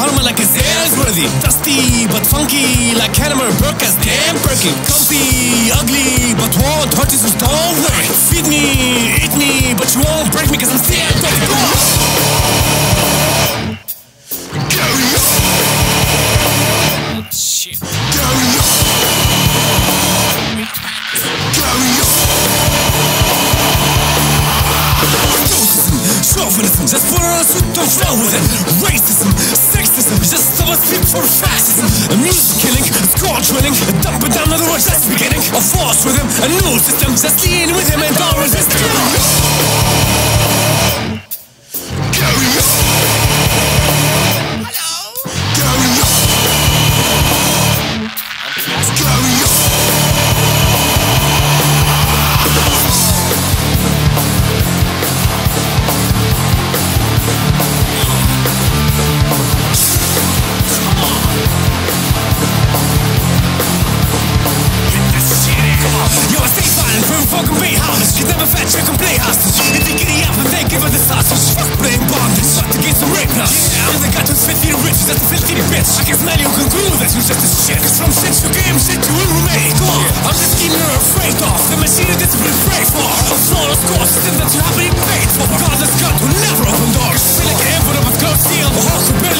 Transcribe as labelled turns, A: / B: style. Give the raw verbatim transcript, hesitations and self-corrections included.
A: Harlem like a worthy, dusty but funky like Hannibal Barca's damn perky. Comfy, ugly but won't hurt you, so don't worry. Feed me, eat me, but you won't break me cause I'm still KariYO. Shit. KariYO. KariYO. Stoicime, chauvinism, just put on a suit, don't flow with it. Racism, sexism, just doublespeak for fascism. A music killing, score drilling, dump it down, other words, that's the beginning. A force rhythm, a new system, just lean with him and don't resist him. KariYO. Hello. KariYO. KariYO. Yo, I stay violent, very fucking pay homage. You never fetch, you can play hostage. If they giddy up and they give her the sausage, fuck playing bondage. But to get some rape now. Yeah, I'm the guy who's fifty rich, just a filthy bitch. I can smell you, conclude that you're just a shit. Cause from shit you game, shit you will remain. Go on, I'm just keeping her afraid of the machine that it's been prayed for. A flawless core system that you haven't paid for. Godless gun will never open doors. Feel like an envelope of closed steel. A hawk